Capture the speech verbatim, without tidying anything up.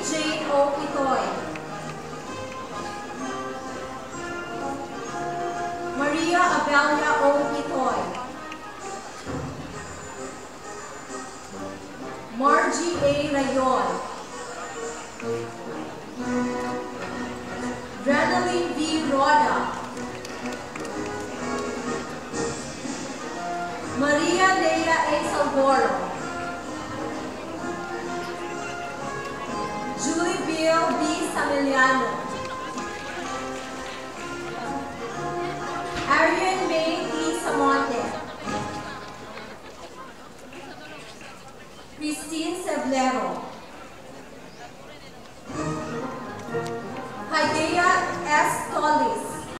Jane O. Pitoy, Maria Abelia O. Pitoy, Margie A. Rayon, Renaline V. Roda, Maria Leia A. Salvoro, Julie Bill B. Samiliano, Arian May T. Samonte, Christine Seblero, Haidea S. Tollis,